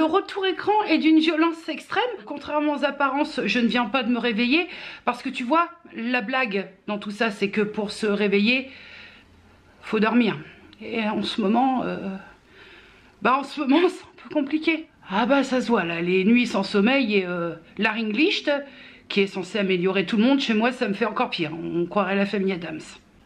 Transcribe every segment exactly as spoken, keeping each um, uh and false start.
retour écran est d'une violence extrême. Contrairement aux apparences, je ne viens pas de me réveiller parce que tu vois, la blague dans tout ça, c'est que pour se réveiller, faut dormir. Et en ce moment, euh, bah en ce moment, c'est un peu compliqué. Ah bah ça se voit là, les nuits sans sommeil et euh, l'Aringlicht, qui est censé améliorer tout le monde, chez moi ça me fait encore pire. On croirait la famille Adams.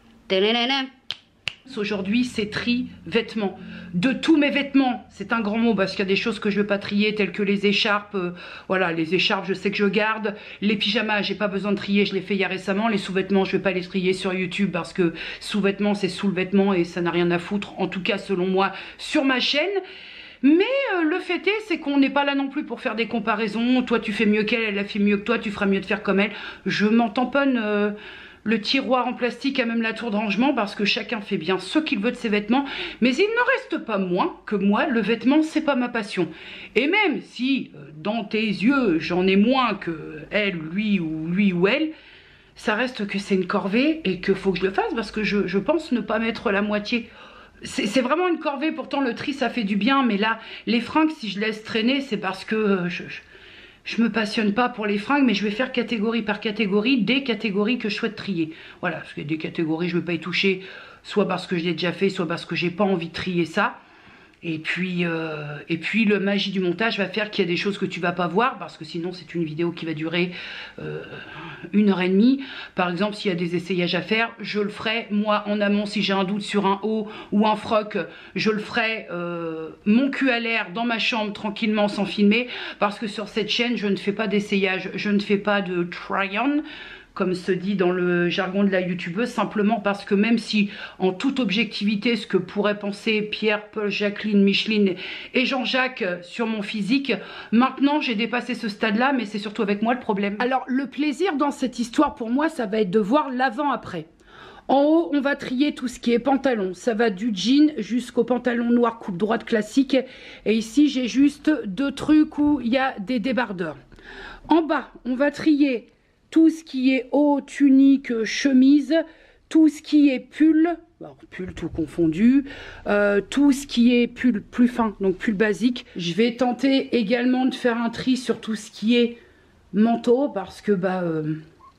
Aujourd'hui, c'est tri vêtements. De tous mes vêtements, c'est un grand mot parce qu'il y a des choses que je ne veux pas trier, telles que les écharpes. Euh, voilà, les écharpes, je sais que je garde. Les pyjamas, j'ai pas besoin de trier, je l'ai fait il y a récemment. Les sous-vêtements, je vais pas les trier sur YouTube parce que sous-vêtements, c'est sous-le-vêtement et ça n'a rien à foutre. En tout cas, selon moi, sur ma chaîne. Mais euh, le fait est, c'est qu'on n'est pas là non plus pour faire des comparaisons. Toi, tu fais mieux qu'elle, elle a fait mieux que toi, tu feras mieux de faire comme elle. Je m'en tamponne... Euh, le tiroir en plastique a même la tour de rangement parce que chacun fait bien ce qu'il veut de ses vêtements. Mais il ne reste pas moins que moi, le vêtement, c'est pas ma passion. Et même si, dans tes yeux, j'en ai moins que elle, lui ou lui ou elle, ça reste que c'est une corvée et qu'il faut que je le fasse parce que je, je pense ne pas mettre la moitié. C'est vraiment une corvée, pourtant le tri ça fait du bien, mais là, les fringues, si je laisse traîner, c'est parce que je... je Je me passionne pas pour les fringues, mais je vais faire catégorie par catégorie des catégories que je souhaite trier. Voilà, parce que des catégories, je ne veux pas y toucher, soit parce que je l'ai déjà fait, soit parce que j'ai pas envie de trier ça. Et puis, euh, et puis le magie du montage va faire qu'il y a des choses que tu vas pas voir, parce que sinon c'est une vidéo qui va durer euh, une heure et demie. Par exemple, s'il y a des essayages à faire, je le ferai moi en amont. Si j'ai un doute sur un haut ou un froc, je le ferai euh, mon cul à l'air dans ma chambre tranquillement sans filmer, parce que sur cette chaîne je ne fais pas d'essayage, je ne fais pas de try-on, comme se dit dans le jargon de la youtubeuse, simplement parce que même si, en toute objectivité, ce que pourraient penser Pierre, Paul, Jacqueline, Micheline et Jean-Jacques sur mon physique, maintenant j'ai dépassé ce stade-là, mais c'est surtout avec moi le problème. Alors le plaisir dans cette histoire pour moi, ça va être de voir l'avant-après. En haut, on va trier tout ce qui est pantalon. Ça va du jean jusqu'au pantalon noir coupe droite classique. Et ici, j'ai juste deux trucs où il y a des débardeurs. En bas, on va trier tout ce qui est haut, tunique, chemise, tout ce qui est pull, alors pull tout confondu, euh, tout ce qui est pull plus fin, donc pull basique. Je vais tenter également de faire un tri sur tout ce qui est manteau, parce que bah euh,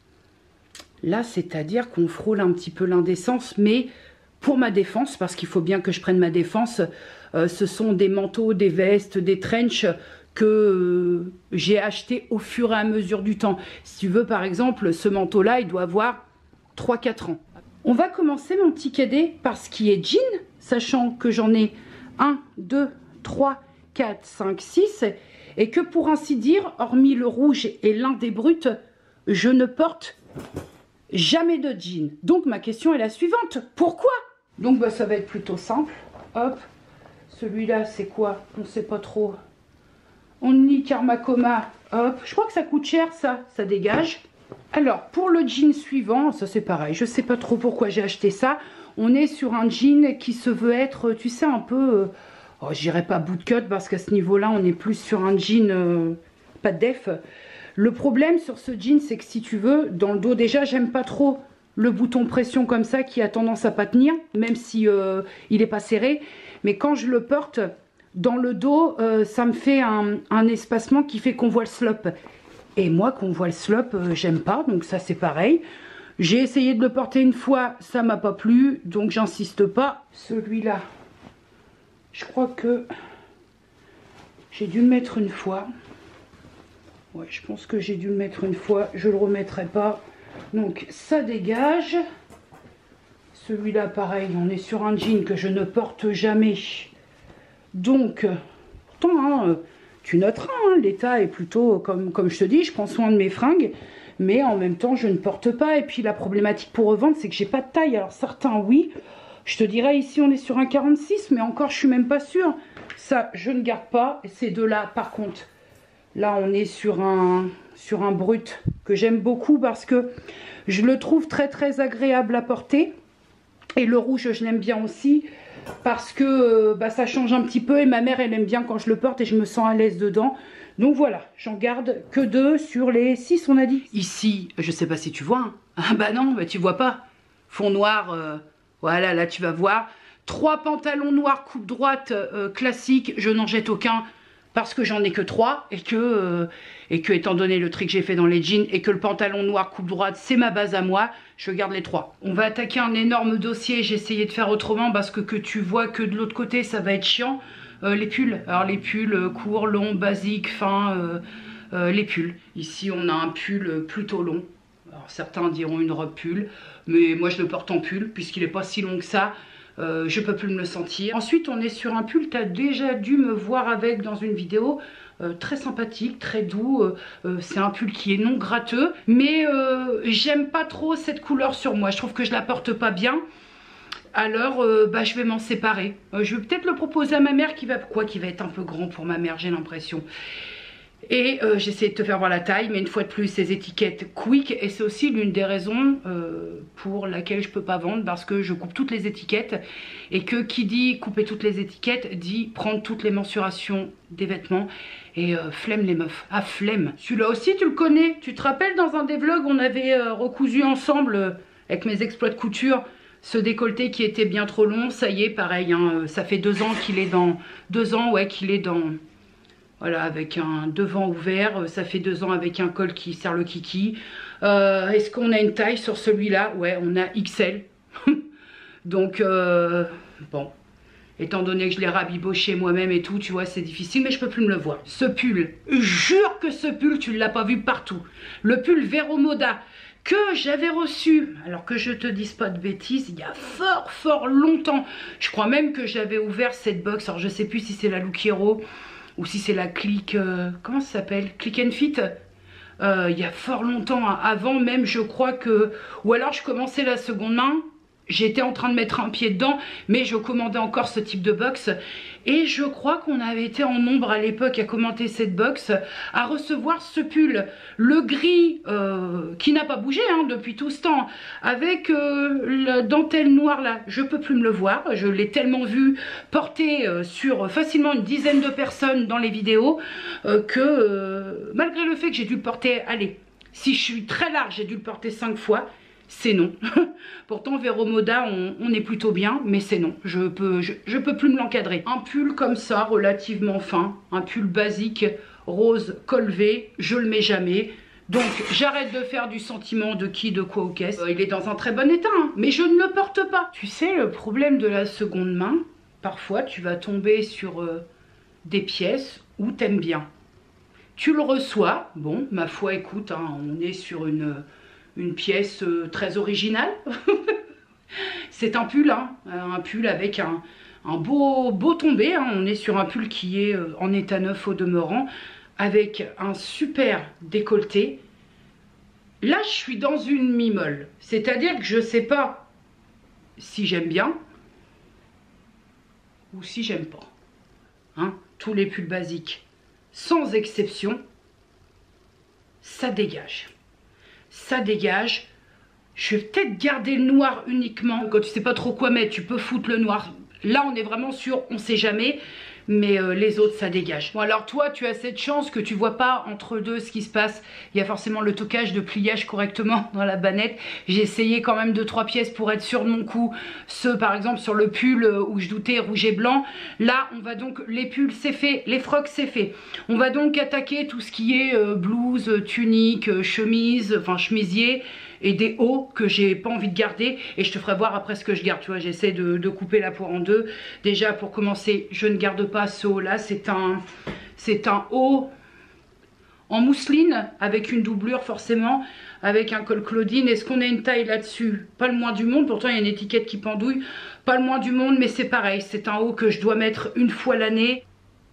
là, c'est-à-dire qu'on frôle un petit peu l'indécence, mais pour ma défense, parce qu'il faut bien que je prenne ma défense, euh, ce sont des manteaux, des vestes, des trenches que euh, j'ai acheté au fur et à mesure du temps. Si tu veux, par exemple, ce manteau-là, il doit avoir trois quatre ans. On va commencer, mon petit cadet, par ce qui est jean, sachant que j'en ai un, deux, trois, quatre, cinq, six, et que pour ainsi dire, hormis le rouge et l'un des bruts, je ne porte jamais de jean. Donc ma question est la suivante, pourquoi? Donc bah, ça va être plutôt simple. Hop, celui-là c'est quoi? On ne sait pas trop. Only Karmakoma, hop, je crois que ça coûte cher ça, ça dégage. Alors pour le jean suivant, ça c'est pareil, je sais pas trop pourquoi j'ai acheté ça. On est sur un jean qui se veut être, tu sais, un peu, euh, oh, je dirais pas bootcut parce qu'à ce niveau-là on est plus sur un jean, euh, pas de def. Le problème sur ce jean, c'est que si tu veux, dans le dos déjà, j'aime pas trop le bouton pression comme ça qui a tendance à pas tenir, même si euh, il est pas serré. Mais quand je le porte dans le dos, euh, ça me fait un, un espacement qui fait qu'on voit le slop. Et moi, qu'on voit le slop, euh, j'aime pas, donc ça c'est pareil. J'ai essayé de le porter une fois, ça m'a pas plu, donc j'insiste pas. Celui-là, je crois que j'ai dû le mettre une fois. Ouais, je pense que j'ai dû le mettre une fois, je le remettrai pas. Donc ça dégage. Celui-là, pareil, on est sur un jean que je ne porte jamais. Donc, pourtant, hein, tu noteras, hein, l'état est plutôt, comme, comme je te dis, je prends soin de mes fringues, mais en même temps, je ne porte pas. Et puis la problématique pour revendre, c'est que j'ai pas de taille. Alors certains, oui, je te dirais ici, on est sur un quarante-six, mais encore, je suis même pas sûre. Ça, je ne garde pas. Et ces deux-là, par contre, là, on est sur un, sur un brut que j'aime beaucoup parce que je le trouve très, très agréable à porter. Et le rouge, je l'aime bien aussi parce que euh, bah, ça change un petit peu. Et ma mère, elle aime bien quand je le porte et je me sens à l'aise dedans. Donc voilà, j'en garde que deux sur les six, on a dit. Ici, je sais pas si tu vois. Hein. Ah bah non, bah tu vois pas. Fond noir, euh, voilà, là tu vas voir. Trois pantalons noirs coupe droite euh, classiques, je n'en jette aucun. parce que j'en ai que trois et que, euh, et que étant donné le tri que j'ai fait dans les jeans et que le pantalon noir coupe droite c'est ma base à moi, je garde les trois. On va attaquer un énorme dossier, j'ai essayé de faire autrement parce que que tu vois que de l'autre côté ça va être chiant. Euh, les pulls, alors les pulls euh, courts, longs, basiques, fins, euh, euh, les pulls. Ici on a un pull plutôt long, alors certains diront une robe pull, mais moi je le porte en pull puisqu'il n'est pas si long que ça. Euh, je peux plus me le sentir. Ensuite on est sur un pull, tu as déjà dû me voir avec dans une vidéo, euh, très sympathique, très doux, euh, euh, c'est un pull qui est non gratteux, mais euh, j'aime pas trop cette couleur sur moi, je trouve que je la porte pas bien, alors euh, bah, je vais m'en séparer. Euh, je vais peut-être le proposer à ma mère qui va, quoi, qui va être un peu grand pour ma mère j'ai l'impression. Et euh, j'essaie de te faire voir la taille, mais une fois de plus, ces étiquettes quick, et c'est aussi l'une des raisons euh, pour laquelle je peux pas vendre, parce que je coupe toutes les étiquettes, et que qui dit couper toutes les étiquettes, dit prendre toutes les mensurations des vêtements, et euh, flemme les meufs, ah flemme. Celui-là aussi tu le connais, tu te rappelles dans un des vlogs, on avait euh, recousu ensemble, euh, avec mes exploits de couture, ce décolleté qui était bien trop long, ça y est, pareil, hein, ça fait deux ans qu'il est dans, deux ans, ouais, qu'il est dans... Voilà, avec un devant ouvert, ça fait deux ans avec un col qui sert le kiki. Euh, Est-ce qu'on a une taille sur celui-là? Ouais, on a X L. Donc, euh, bon, étant donné que je l'ai rabiboché moi-même et tout, tu vois, c'est difficile, mais je peux plus me le voir. Ce pull, jure que ce pull, tu ne l'as pas vu partout. Le pull Vero Moda que j'avais reçu, alors que je te dise pas de bêtises, il y a fort, fort longtemps. Je crois même que j'avais ouvert cette box, alors je sais plus si c'est la Look Hero ou si c'est la Click, euh, comment ça s'appelle, Click and Fit, euh, il y a fort longtemps, hein, avant même je crois que, ou alors je commençais la seconde main, j'étais en train de mettre un pied dedans, mais je commandais encore ce type de box, et je crois qu'on avait été en nombre à l'époque à commenter cette box, à recevoir ce pull, le gris, euh, qui n'a pas bougé hein, depuis tout ce temps, avec euh, la dentelle noire là, je peux plus me le voir, je l'ai tellement vu porté euh, sur facilement une dizaine de personnes dans les vidéos, euh, que euh, malgré le fait que j'ai dû le porter, allez, si je suis très large, j'ai dû le porter cinq fois, c'est non. Pourtant Vero Moda on, on est plutôt bien, mais c'est non, je peux, je, je peux plus me l'encadrer. Un pull comme ça relativement fin, un pull basique rose col V, je le mets jamais. Donc j'arrête de faire du sentiment de qui, de quoi ou qu'est-ce. Euh, il est dans un très bon état hein, mais je ne le porte pas. Tu sais, le problème de la seconde main, parfois tu vas tomber sur euh, des pièces où t'aimes bien, tu le reçois, bon ma foi écoute hein, on est sur une une pièce euh, très originale. C'est un pull, hein, un pull avec un, un beau, beau tombé. Hein. On est sur un pull qui est euh, en état neuf au demeurant, avec un super décolleté. Là, je suis dans une mi-molle. C'est-à-dire que je ne sais pas si j'aime bien ou si j'aime pas. Hein. Tous les pulls basiques, sans exception, ça dégage. Ça dégage. Je vais peut-être garder le noir uniquement. Quand tu sais pas trop quoi mettre, tu peux foutre le noir. Là, on est vraiment sûr, on sait jamais. Mais euh, les autres, ça dégage. Bon, alors toi, tu as cette chance que tu vois pas entre deux ce qui se passe. Il y a forcément le tocage de pliage correctement dans la bannette. J'ai essayé quand même deux trois pièces pour être sûr de mon coup. Ceux, par exemple, sur le pull où je doutais rouge et blanc. Là, on va donc, les pulls, c'est fait. Les frocs, c'est fait. On va donc attaquer tout ce qui est euh, blouse, tunique, euh, chemise, enfin chemisier. Et des hauts que j'ai pas envie de garder, et je te ferai voir après ce que je garde. Tu vois, j'essaie de, de couper la poire en deux. Déjà pour commencer, je ne garde pas ce haut là, c'est un c'est un haut en mousseline avec une doublure forcément, avec un col Claudine. Est-ce qu'on a une taille là-dessus? Pas le moins du monde, pourtant il y a une étiquette qui pendouille, pas le moins du monde, mais c'est pareil, c'est un haut que je dois mettre une fois l'année.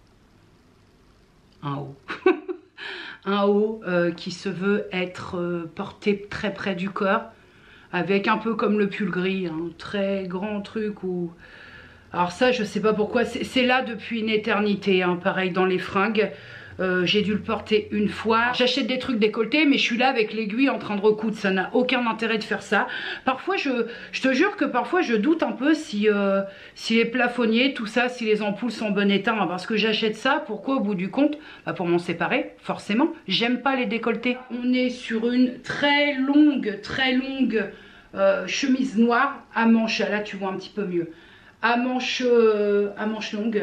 Un haut. Un haut euh, qui se veut être euh, porté très près du corps, avec un peu comme le pull gris, un très grand truc où... Alors ça, je sais pas pourquoi, c'est là depuis une éternité, hein, pareil dans les fringues. Euh, j'ai dû le porter une fois. J'achète des trucs décolletés, mais je suis là avec l'aiguille en train de recoudre. Ça n'a aucun intérêt de faire ça. Parfois, je, je te jure que parfois, je doute un peu si, euh, si les plafonniers, tout ça, si les ampoules sont en bon état. Hein, parce que j'achète ça, pourquoi au bout du compte? Bah, pour m'en séparer, forcément. J'aime pas les décolletés. On est sur une très longue, très longue euh, chemise noire à manches. Là, tu vois un petit peu mieux. À manches, euh, à manches longues,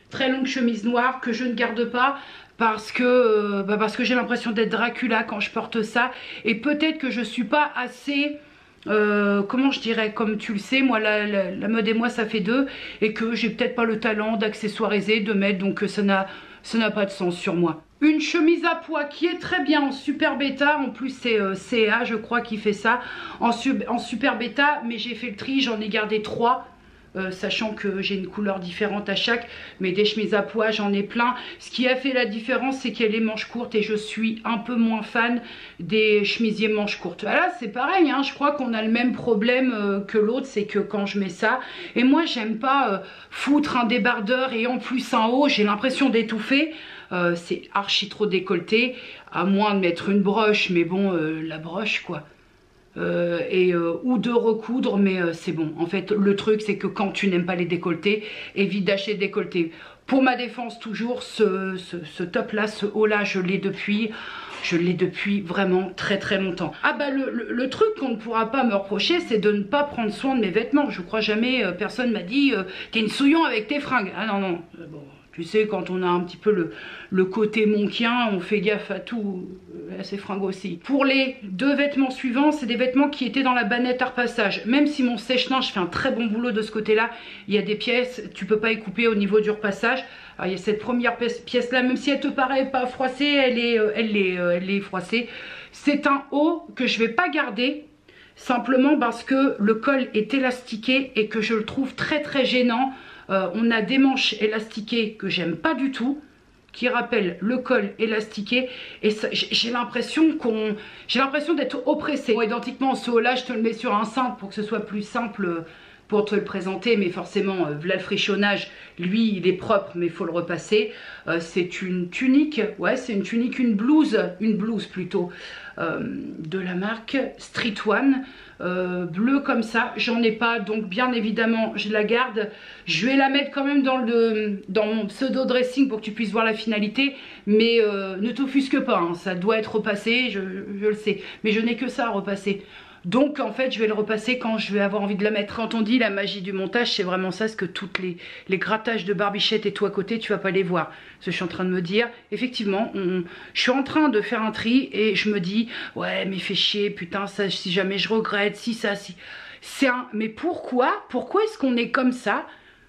très longue chemise noire que je ne garde pas. Parce que, euh, bah parce que j'ai l'impression d'être Dracula quand je porte ça. Et peut-être que je suis pas assez... Euh, comment je dirais, comme tu le sais, moi la, la, la mode et moi ça fait deux. Et que j'ai peut-être pas le talent d'accessoiriser, de mettre. Donc ça n'a ça n'a pas de sens sur moi. Une chemise à pois qui est très bien en super bêta. En plus c'est euh, C A je crois qui fait ça. En, en super bêta. Mais j'ai fait le tri, j'en ai gardé trois. Euh, sachant que j'ai une couleur différente à chaque, mais des chemises à pois j'en ai plein. Ce qui a fait la différence c'est qu'elle est manche courte et je suis un peu moins fan des chemisiers manches courtes. Là c'est pareil, hein, je crois qu'on a le même problème euh, que l'autre, c'est que quand je mets ça, et moi j'aime pas euh, foutre un débardeur et en plus un haut, j'ai l'impression d'étouffer. Euh, c'est archi trop décolleté, à moins de mettre une broche, mais bon euh, la broche quoi. Euh, et euh, ou de recoudre, mais euh, c'est bon. En fait le truc c'est que quand tu n'aimes pas les décolletés, évite d'acheter décolleté. Pour ma défense toujours, ce, ce, ce top là, ce haut là, je l'ai depuis je l'ai depuis vraiment très très longtemps. Ah bah le, le, le truc qu'on ne pourra pas me reprocher, c'est de ne pas prendre soin de mes vêtements. Je crois jamais euh, personne m'a dit euh, t'es une souillon avec tes fringues. Ah non non, euh, bon, tu sais, quand on a un petit peu le, le côté monkien, on fait gaffe à tout, à ses fringues aussi. Pour les deux vêtements suivants, c'est des vêtements qui étaient dans la bannette à repassage. Même si mon sèche-linge fait un très bon boulot de ce côté-là, il y a des pièces, tu peux pas y couper au niveau du repassage. Alors, il y a cette première pièce-là, même si elle te paraît pas froissée, elle est, elle est, elle est froissée. C'est un haut que je vais pas garder, simplement parce que le col est élastiqué et que je le trouve très très gênant. Euh, on a des manches élastiquées que j'aime pas du tout, qui rappellent le col élastiqué, et j'ai l'impression qu'on, j'ai l'impression d'être oppressée. Bon, identiquement, ce haut là je te le mets sur un cintre pour que ce soit plus simple pour te le présenter, mais forcément euh, voilà le frictionnage, lui il est propre mais il faut le repasser. Euh, c'est une tunique, ouais c'est une tunique, une blouse, une blouse plutôt, euh, de la marque Street One. Euh, bleu comme ça, j'en ai pas, donc bien évidemment je la garde. Je vais la mettre quand même dans, le, dans mon pseudo dressing pour que tu puisses voir la finalité, mais euh, ne t'offusque pas, hein, ça doit être repassé, je, je le sais, mais je n'ai que ça à repasser. Donc en fait je vais le repasser quand je vais avoir envie de la mettre. Quand on dit la magie du montage, c'est vraiment ça, c'est que toutes les, les grattages de barbichette et tout à côté, tu vas pas les voir. Parce que je suis en train de me dire, effectivement, on, je suis en train de faire un tri et je me dis, ouais mais fais chier, putain, ça, si jamais je regrette, si ça, si... C'est un... Mais pourquoi Pourquoi est-ce qu'on est comme ça,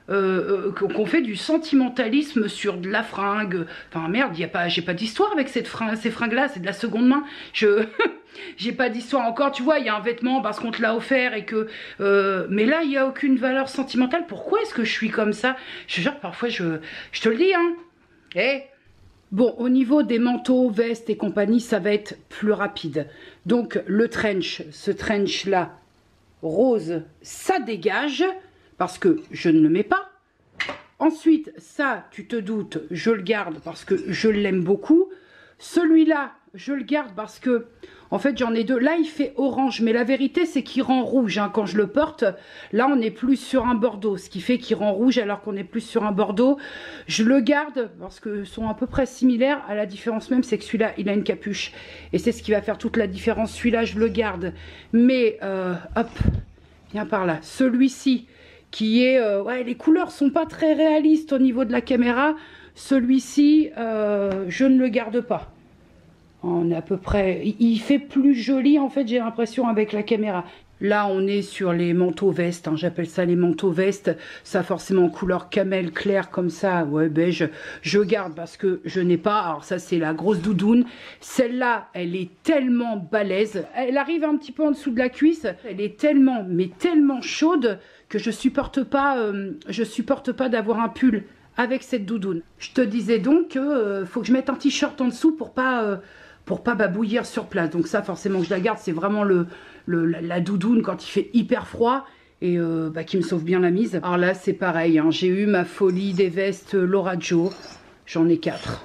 euh, euh, qu'on fait du sentimentalisme sur de la fringue? Enfin merde, y a pas, j'ai pas d'histoire avec cette fringue, ces fringues-là, c'est de la seconde main. Je... J'ai pas d'histoire encore, tu vois, il y a un vêtement parce qu'on te l'a offert et que... Euh, mais là, il n'y a aucune valeur sentimentale. Pourquoi est-ce que je suis comme ça? Je te jure, parfois, je, je te le dis, hein. Eh. Bon, au niveau des manteaux, vestes et compagnie, ça va être plus rapide. Donc, le trench, ce trench-là, rose, ça dégage parce que je ne le mets pas. Ensuite, ça, tu te doutes, je le garde parce que je l'aime beaucoup. Celui-là, je le garde parce que, en fait, j'en ai deux. Là, il fait orange, mais la vérité, c'est qu'il rend rouge. Hein. Quand je le porte, là, on est plus sur un bordeaux, ce qui fait qu'il rend rouge alors qu'on est plus sur un bordeaux. Je le garde parce que sont à peu près similaires. À la différence même, c'est que celui-là, il a une capuche. Et c'est ce qui va faire toute la différence. Celui-là, je le garde. Mais, euh, hop, viens par là. Celui-ci, qui est... Euh, ouais, les couleurs sont pas très réalistes au niveau de la caméra. Celui-ci, euh, je ne le garde pas. On est à peu près... Il fait plus joli, en fait, j'ai l'impression, avec la caméra. Là, on est sur les manteaux vestes, hein, j'appelle ça les manteaux vestes. Ça, forcément, couleur camel clair, comme ça, ouais, beige. Je garde parce que je n'ai pas... Alors ça, c'est la grosse doudoune. Celle-là, elle est tellement balèze. Elle arrive un petit peu en dessous de la cuisse. Elle est tellement, mais tellement chaude que je supporte pas, euh, je supporte pas d'avoir un pull avec cette doudoune. Je te disais donc qu'il euh, faut que je mette un t-shirt en dessous pour pas... Euh, pour pas babouillir sur place. Donc ça, forcément, je la garde. C'est vraiment le, le, la, la doudoune quand il fait hyper froid et euh, bah, qui me sauve bien la mise. Alors là, c'est pareil. Hein, j'ai eu ma folie des vestes Laura Jo. J'en ai quatre.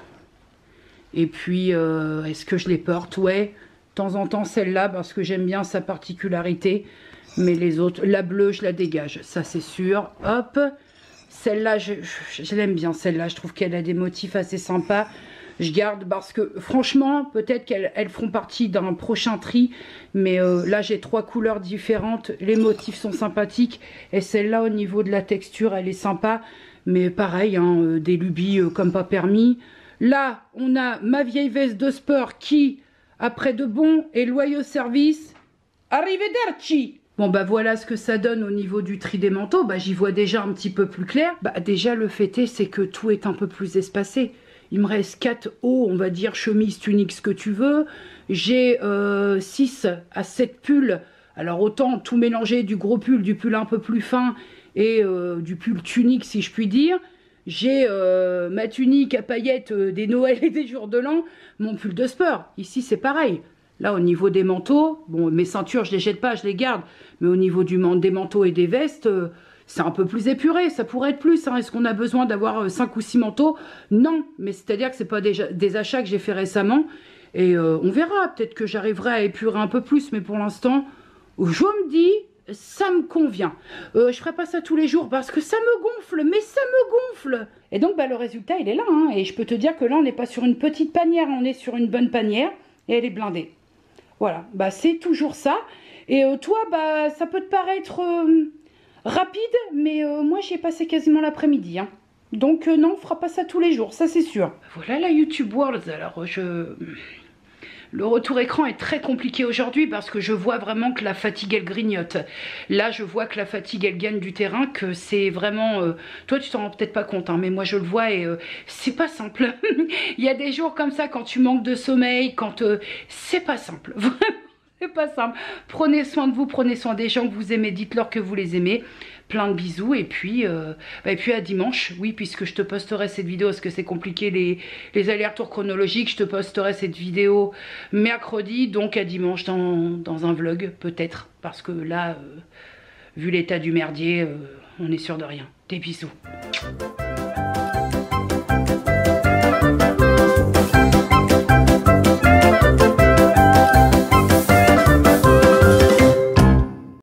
Et puis, euh, est-ce que je les porte? Ouais, de temps en temps, celle-là, parce que j'aime bien sa particularité. Mais les autres, la bleue, je la dégage. Ça, c'est sûr. Hop. Celle-là, je, je, je l'aime bien, celle-là. Je trouve qu'elle a des motifs assez sympas. Je garde parce que franchement, peut-être qu'elles elles feront partie d'un prochain tri. Mais euh, là, j'ai trois couleurs différentes. Les motifs sont sympathiques. Et celle-là, au niveau de la texture, elle est sympa. Mais pareil, hein, euh, des lubies euh, comme pas permis. Là, on a ma vieille veste de sport qui, après de bons et loyaux services, arrivederci. Bon bah voilà ce que ça donne au niveau du tri des manteaux. Bah j'y vois déjà un petit peu plus clair. Bah déjà le fait est, c'est que tout est un peu plus espacé. Il me reste quatre hauts, on va dire chemise, tunique, ce que tu veux. J'ai euh, six à sept pulls. Alors autant tout mélanger, du gros pull, du pull un peu plus fin et euh, du pull tunique si je puis dire. J'ai euh, ma tunique à paillettes euh, des Noëls et des jours de l'an, mon pull de sport. Ici c'est pareil. Là, au niveau des manteaux, bon, mes ceintures, je les jette pas, je les garde. Mais au niveau du, des manteaux et des vestes, euh, c'est un peu plus épuré. Ça pourrait être plus. Hein. Est-ce qu'on a besoin d'avoir euh, cinq ou six manteaux? Non. Mais c'est-à-dire que c'est pas déjà des achats que j'ai fait récemment. Et euh, on verra. Peut-être que j'arriverai à épurer un peu plus. Mais pour l'instant, je me dis, ça me convient. Euh, je ferai pas ça tous les jours parce que ça me gonfle. Mais ça me gonfle. Et donc, bah, le résultat, il est là. Hein. Et je peux te dire que là, on n'est pas sur une petite panière. On est sur une bonne panière. Et elle est blindée. Voilà, bah c'est toujours ça. Et euh, toi, bah ça peut te paraître euh, rapide, mais euh, moi j'y ai passé quasiment l'après-midi. Hein. Donc euh, non, on fera pas ça tous les jours, ça c'est sûr. Voilà la YouTube World. Alors je... Le retour écran est très compliqué aujourd'hui parce que je vois vraiment que la fatigue elle grignote. Là je vois que la fatigue elle gagne du terrain, que c'est vraiment... Euh... Toi tu t'en rends peut-être pas compte, hein, mais moi je le vois et euh, c'est pas simple. Il y a des jours comme ça quand tu manques de sommeil, quand... Euh... C'est pas simple, vraiment. C'est pas simple. Prenez soin de vous, prenez soin des gens que vous aimez, dites-leur que vous les aimez. Plein de bisous et puis, euh, bah, et puis à dimanche, oui, puisque je te posterai cette vidéo, parce que c'est compliqué les, les allers-retours chronologiques, je te posterai cette vidéo mercredi, donc à dimanche dans, dans un vlog peut-être, parce que là, euh, vu l'état du merdier, euh, on est sûr de rien. Des bisous.